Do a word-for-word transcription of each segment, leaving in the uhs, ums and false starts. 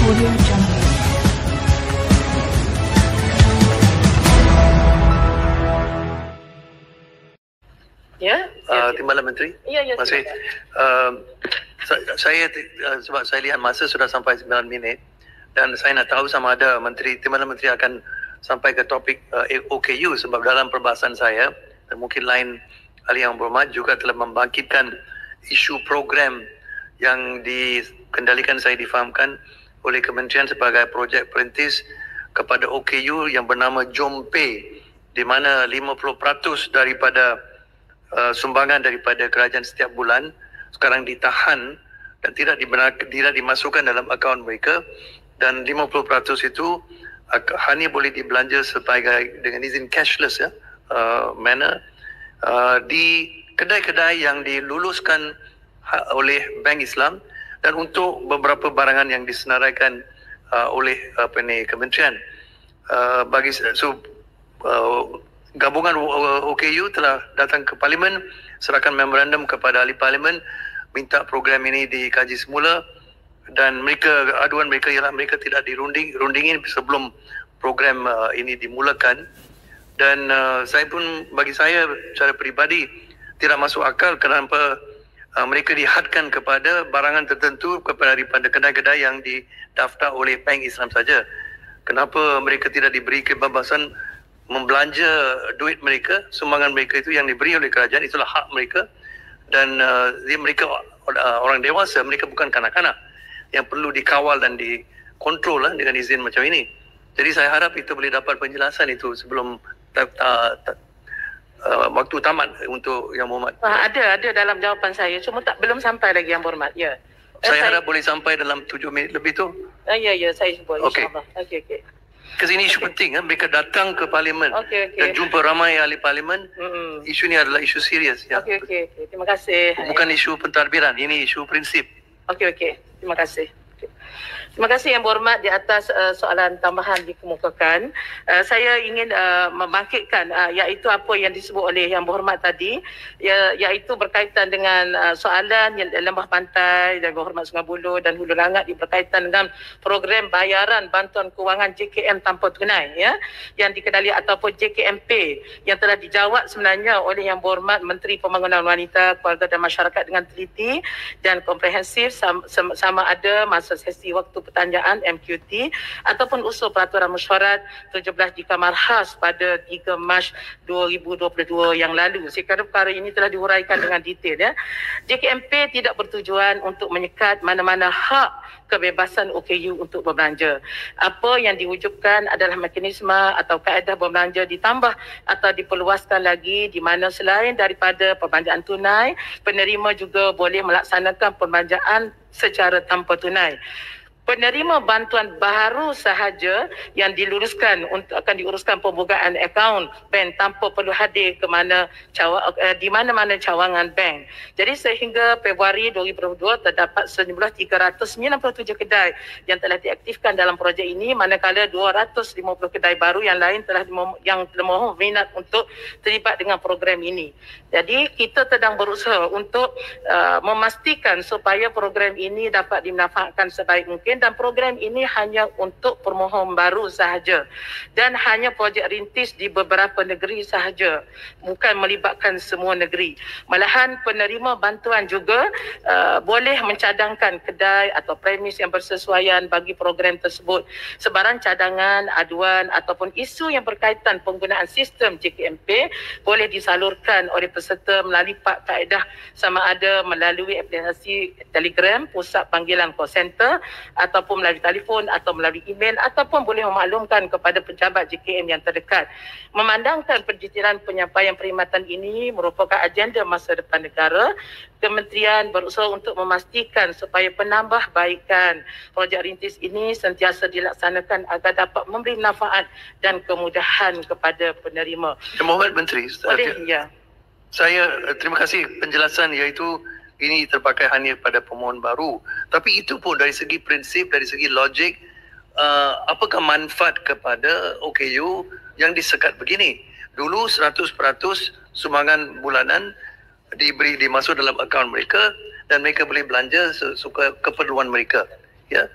Audio Jungle. Ya, uh, Timbalan Menteri. Ya, ya. Terima kasih. Uh, saya uh, sebab saya lihat masa sudah sampai sembilan minit dan saya nak tahu sama ada Menteri Timbalan Menteri akan sampai ke topik uh, O K U sebab dalam perbahasan saya dan mungkin lain ahli yang berhormat juga telah membangkitkan isu program yang dikendalikan, saya difahamkan oleh Kementerian sebagai projek perintis kepada O K U yang bernama Jom Pay, di mana lima puluh peratus daripada uh, sumbangan daripada kerajaan setiap bulan sekarang ditahan dan tidak dibenarkan, tidak dimasukkan dalam akaun mereka, dan lima puluh peratus itu hanya boleh dibelanja sebagai dengan izin cashless ya uh, manner uh, di kedai-kedai yang diluluskan oleh Bank Islam dan untuk beberapa barangan yang disenaraikan uh, oleh apa ni kementerian. Uh, bagi so uh, gabungan O K U telah datang ke Parlimen, serahkan memorandum kepada ahli Parlimen, minta program ini dikaji semula, dan mereka aduan mereka ialah mereka tidak dirunding rundingin sebelum program uh, ini dimulakan. Dan uh, saya pun, bagi saya secara peribadi tidak masuk akal kenapa uh, mereka dihadkan kepada barangan tertentu kepada daripada kedai-kedai yang didaftar oleh Bank Islam saja. Kenapa mereka tidak diberi kebebasan membelanja duit mereka, sumbangan mereka itu yang diberi oleh kerajaan, itulah hak mereka, dan uh, mereka uh, orang dewasa, mereka bukan kanak-kanak yang perlu dikawal dan dikontrol lah, dengan izin macam ini. Jadi saya harap itu boleh dapat penjelasan itu sebelum ta, ta, ta, uh, waktu tamat untuk Yang Berhormat. Ah, ada, ada dalam jawapan saya, cuma tak belum sampai lagi Yang Berhormat. Ya. Saya, eh, harap saya, boleh sampai dalam tujuh minit lebih tu. Ah, ya, ya, saya cuba. Okey. InsyaAllah. Okey, okey. Kesini isu Okay. penting kan, mereka datang ke Parlimen Okey, okey. dan jumpa ramai ahli Parlimen. Mm-mm. Isu ini adalah isu serius ya. Okey, okey, okey. Terima kasih. Bukan isu pentadbiran, ini isu prinsip. Okey, okey. Terima kasih. Okay. Terima kasih Yang Berhormat di atas uh, soalan tambahan dikemukakan. Uh, saya ingin uh, membangkitkan uh, iaitu apa yang disebut oleh Yang Berhormat tadi, ya, iaitu berkaitan dengan uh, soalan yang lembah pantai dan Berhormat Sungai Buloh dan Hulu Langat berkaitan dengan program bayaran bantuan kewangan J K M tanpa tunai ya, yang dikendali ataupun J K M P, yang telah dijawab sebenarnya oleh Yang Berhormat Menteri Pembangunan Wanita, Keluarga dan Masyarakat dengan teliti dan komprehensif, sama, sama ada masa sesi waktu pertanyaan M Q T ataupun usul peraturan mesyuarat tujuh belas di Kamar Khas pada tiga Mac dua ribu dua puluh dua yang lalu. Sekiranya perkara ini telah diuraikan dengan detail ya. J K M P tidak bertujuan untuk menyekat mana-mana hak kebebasan O K U untuk berbelanja. Apa yang diwujudkan adalah mekanisme atau kaedah berbelanja ditambah atau diperluaskan lagi, di mana selain daripada perbelanjaan tunai, penerima juga boleh melaksanakan perbelanjaan secara tanpa tunai. Penerima bantuan baru sahaja yang diluruskan untuk akan diuruskan pembukaan akaun bank tanpa perlu hadir ke mana cawa, uh, di mana-mana cawangan bank. Jadi sehingga Februari dua ribu dua puluh dua terdapat sejumlah tiga ratus sembilan puluh tujuh kedai yang telah diaktifkan dalam projek ini, manakala dua ratus lima puluh kedai baru yang lain telah yang telah minat untuk terlibat dengan program ini. Jadi kita sedang berusaha untuk uh, memastikan supaya program ini dapat dimanfaatkan sebaik mungkin, dan program ini hanya untuk permohon baru sahaja dan hanya projek rintis di beberapa negeri sahaja, bukan melibatkan semua negeri. Malahan penerima bantuan juga uh, boleh mencadangkan kedai atau premis yang bersesuaian bagi program tersebut. Sebarang cadangan, aduan ataupun isu yang berkaitan penggunaan sistem J K M P boleh disalurkan oleh peserta melalui pak kaedah, sama ada melalui aplikasi Telegram, pusat panggilan call center, ataupun melalui telefon atau melalui email, ataupun boleh memaklumkan kepada pejabat J K M yang terdekat. Memandangkan pendetalan penyampaian perkhidmatan ini merupakan agenda masa depan negara, Kementerian berusaha untuk memastikan supaya penambahbaikan projek rintis ini sentiasa dilaksanakan agar dapat memberi manfaat dan kemudahan kepada penerima. Yang Berhormat Menteri, Boleh, ya. Saya terima kasih penjelasan, iaitu ini terpakai hanya pada pemohon baru. Tapi itu pun dari segi prinsip, dari segi logik, uh, apakah manfaat kepada O K U yang disekat begini? Dulu seratus peratus sumbangan bulanan diberi dimasuk dalam akaun mereka dan mereka boleh belanja sesuka keperluan mereka. Ya.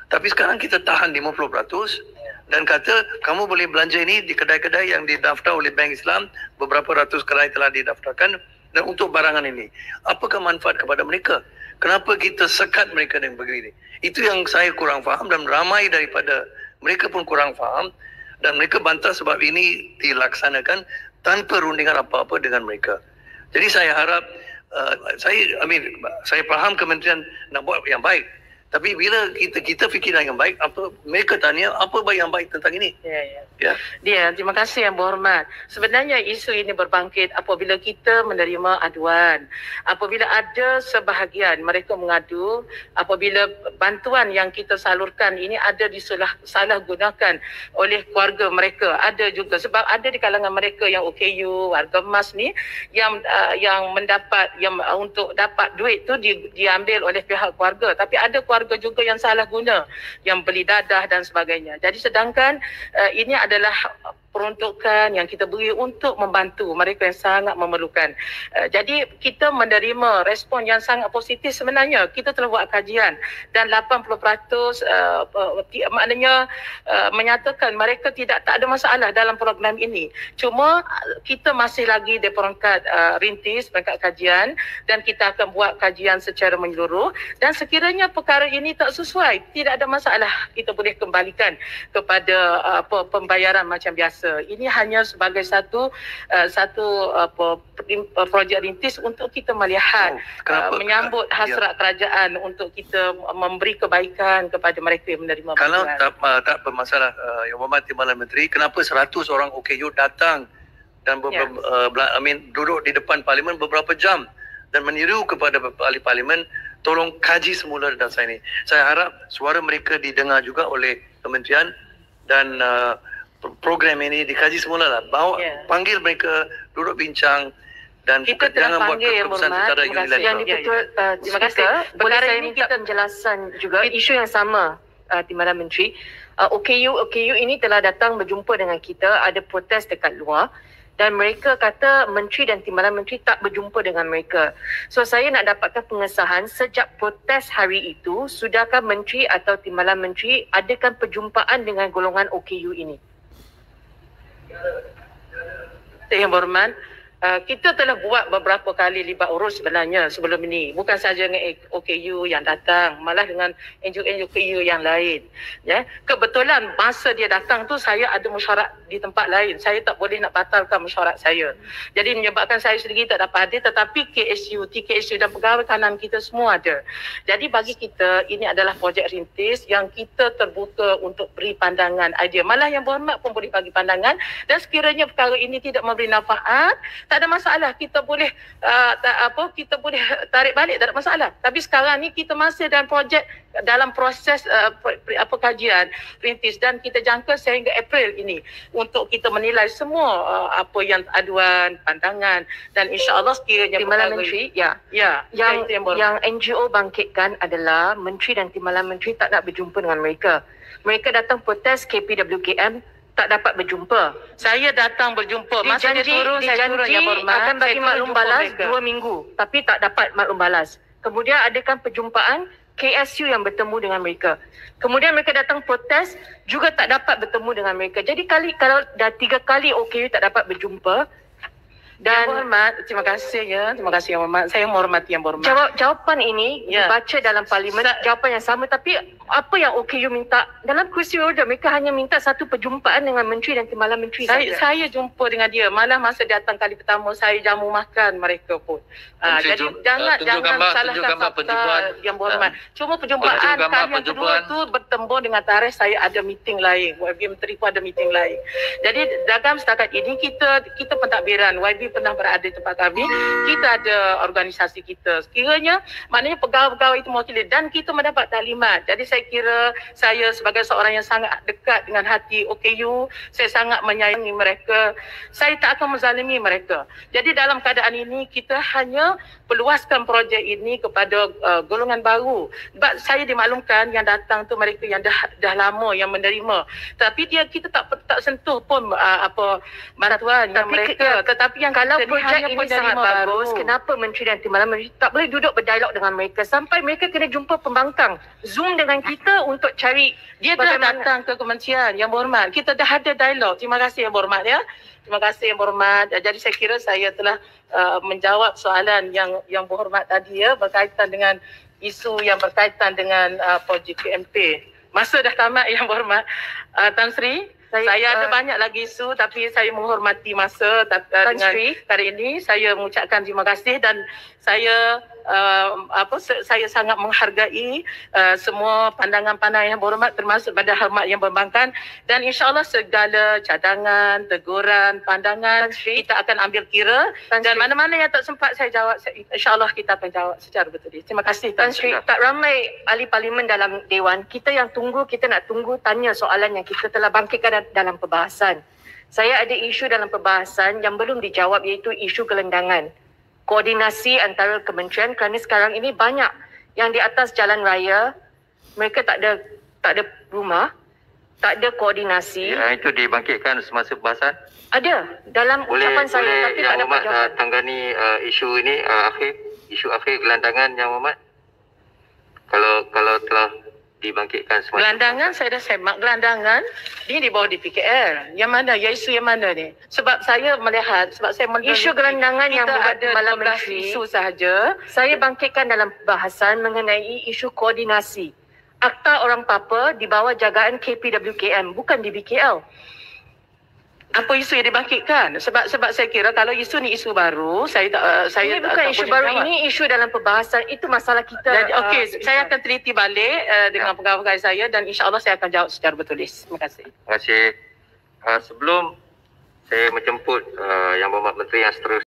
Tapi sekarang kita tahan lima puluh peratus dan kata kamu boleh belanja ini di kedai-kedai yang didaftar oleh Bank Islam, beberapa ratus kedai telah didaftarkan dan untuk barangan ini. Apakah manfaat kepada mereka? Kenapa kita sekat mereka dengan begini? Itu yang saya kurang faham dan ramai daripada mereka pun kurang faham dan mereka bantah sebab ini dilaksanakan tanpa rundingan apa-apa dengan mereka. Jadi saya harap uh, saya I mean saya faham kementerian nak buat yang baik. Tapi bila kita kita fikir yang baik, apa mereka tanya apa baik yang baik tentang ini? Ya, ya. Ya. Dia, terima kasih Yang Berhormat. Sebenarnya isu ini berbangkit apabila kita menerima aduan. Apabila ada sebahagian mereka mengadu, apabila bantuan yang kita salurkan ini ada disalah salah gunakan oleh keluarga mereka. Ada juga sebab ada di kalangan mereka yang O K U, warga emas ni yang uh, yang mendapat yang uh, untuk dapat duit tu di, diambil oleh pihak keluarga. Tapi ada keluarga juga yang salah guna, yang beli dadah dan sebagainya. Jadi sedangkan uh, ini adalah peruntukan yang kita beri untuk membantu mereka yang sangat memerlukan. Uh, jadi kita menerima respon yang sangat positif sebenarnya. Kita telah buat kajian dan lapan puluh peratus uh, uh, maknanya uh, menyatakan mereka tidak tak ada masalah dalam program ini. Cuma uh, kita masih lagi di peringkat uh, rintis, peringkat kajian dan kita akan buat kajian secara menyeluruh dan sekiranya perkara ini tak sesuai, tidak ada masalah, kita boleh kembalikan kepada uh, apa pembayaran macam biasa. Ini hanya sebagai satu uh, satu apa uh, projek rintis untuk kita melihat oh, uh, menyambut hasrat ya. kerajaan untuk kita memberi kebaikan kepada mereka yang menerima bantuan. Kalau tak uh, tak bermasalah uh, Yang Berhormat Timbalan Menteri, kenapa seratus orang O K U datang dan ber, ya. uh, I mean, duduk di depan parlimen beberapa jam dan meniru kepada ahli parlimen, tolong kaji semula dasar ini. Saya harap suara mereka didengar juga oleh kementerian dan uh, program ini dikaji semula lah. Bawa, yeah. panggil mereka, duduk bincang dan kita jangan buat panggil, keputusan secara unilateral. Yang dibetul, uh, terima kasih. Boleh saya minta penjelasan juga isu yang sama, uh, Timbalan Menteri. Uh, O K U, O K U ini telah datang berjumpa dengan kita, ada protes dekat luar. Dan mereka kata Menteri dan Timbalan Menteri tak berjumpa dengan mereka. So saya nak dapatkan pengesahan sejak protes hari itu, sudahkah Menteri atau Timbalan Menteri adakan perjumpaan dengan golongan O K U ini? Yang Berhormat, uh, kita telah buat beberapa kali libat urus sebenarnya sebelum ini. Bukan saja dengan O K U yang datang, malah dengan N G O-N G O yang lain. Ya, kebetulan masa dia datang tu saya ada mesyuarat di tempat lain. Saya tak boleh nak batalkan mesyuarat saya. Jadi menyebabkan saya sendiri tak dapat hadir, tetapi K S U, T K S U dan pegawai kanan kita semua ada. Jadi bagi kita ini adalah projek rintis yang kita terbuka untuk beri pandangan idea. Malah Yang Berhormat pun boleh bagi pandangan dan sekiranya perkara ini tidak memberi manfaat, tak ada masalah, kita boleh uh, tak, apa kita boleh tarik balik, tak ada masalah. Tapi sekarang ni kita masih dalam projek dalam proses uh, apa kajian rintis dan kita jangka sehingga April ini untuk kita menilai semua uh, apa yang aduan, pandangan dan insya-Allah sekiranya Timbalan Menteri, ya. Ya, yang yang, yang N G O bangkitkan adalah Menteri dan Timbalan Menteri tak nak berjumpa dengan mereka. Mereka datang protes K P W K M, tak dapat berjumpa. Saya datang berjumpa. Masa dia turun, saya turun Yang Berhormat. Akan bagi maklum balas mereka. dua minggu. Tapi tak dapat maklum balas. Kemudian adakan perjumpaan K S U yang bertemu dengan mereka. Kemudian mereka datang protes, juga tak dapat bertemu dengan mereka. Jadi kali kalau dah tiga kali O K U tak dapat berjumpa, dan Yang Berhormat, terima kasih ya. Terima kasih Yang Berhormat. Saya menghormati Yang Berhormat. Jawab, jawapan ini ya. dibaca dalam parlimen, Sa- jawapan yang sama, tapi apa yang O K U minta dalam kursi roda, mereka hanya minta satu perjumpaan dengan Menteri dan Timbalan Menteri saya, saja. saya jumpa dengan dia. Malah masa datang kali pertama saya jamu makan mereka pun. Uh, jadi jum, jangan uh, jangan gambar, salahkan fakta Yang Berhormat. Uh, Cuma perjumpaan kali yang kedua tu bertembung dengan tarikh saya ada meeting lain. Y B Menteri pun ada meeting lain. Jadi dalam setakat ini kita kita pentadbiran Y B pernah berada di tempat kami. Kita ada organisasi kita. Sekiranya maknanya pegawai-pegawai itu mewakili dan kita mendapat taklimat. Jadi saya kira saya sebagai seorang yang sangat dekat dengan hati O K U, saya sangat menyayangi mereka. Saya tak akan menzalimi mereka. Jadi dalam keadaan ini kita hanya perluaskan projek ini kepada uh, golongan baru. Sebab saya dimaklumkan yang datang tu mereka yang dah dah lama yang menerima. Tapi dia kita tak tak sentuh pun uh, apa bantuan yang mereka, tetapi yang Kalau kita ni projek hanya ini penerima sangat bagus, baru. kenapa Menteri dan Timbalan Menteri tak boleh duduk berdialog dengan mereka sampai mereka kena jumpa pembangkang, Zoom dengan kita untuk cari Dia telah bagaimana- datang ke kementerian Yang Berhormat. Kita dah ada dialog. Terima kasih Yang Berhormat ya. Terima kasih Yang Berhormat. Jadi saya kira saya telah uh, menjawab soalan yang yang berhormat tadi ya berkaitan dengan isu yang berkaitan dengan uh, projek K M P. Masa dah tamat Yang Berhormat. Uh, Tan Sri, saya, saya ada uh, banyak lagi isu tapi saya menghormati masa uh, Tan dengan Sri. hari ini. Saya mengucapkan terima kasih dan saya uh, apa saya sangat menghargai uh, semua pandangan-pandangan Yang Berhormat termasuk pada hormat Yang Perbankan dan insya-Allah segala cadangan, teguran, pandangan kita akan ambil kira Tan dan Sri. mana-mana yang tak sempat saya jawab insya-Allah kita akan jawab secara betul. Terima kasih Tan Sri, tak ramai ahli parlimen dalam Dewan. Kita yang tunggu, kita nak tunggu tanya soalan yang kita telah bangkitkan dalam perbahasan. Saya ada isu dalam perbahasan yang belum dijawab iaitu isu gelendangan. Koordinasi antara kementerian kerana sekarang ini banyak yang di atas jalan raya mereka tak ada tak ada rumah, tak ada koordinasi. Ya, itu dibangkitkan semasa perbahasan. Ada dalam Boleh ucapan saya boleh tapi Yang tak dapat Berhormat uh, jawapan. tanggani uh, isu ini uh, akhir isu akhir gelandangan Yang Berhormat. Kalau kalau telah dibangkitkan semasa Gelandangan saya dah semak. Gelandangan ini di bawah D P K L. Yang mana? Ya isu yang mana ni? Sebab saya melihat, sebab saya meneliti, Isu gelandangan yang kita membuat ada Timbalan dua belas Menteri. isu sahaja. Saya bangkitkan dalam bahasan mengenai isu koordinasi. Akta Orang Papa di bawah jagaan K P W K M, bukan D B K L. Apa isu yang dibangkitkan? Sebab sebab saya kira kalau isu ni isu baru, saya tak uh, saya Ini tak- bukan tak isu boleh baru, jawab. ini isu dalam perbahasan. Itu masalah kita. Jadi okey, uh, saya akan teliti balik uh, dengan pegawai saya dan insya-Allah saya akan jawab secara bertulis. Terima kasih. Terima kasih. Uh, sebelum saya menjemput uh, Yang Berhormat Menteri yang seterusnya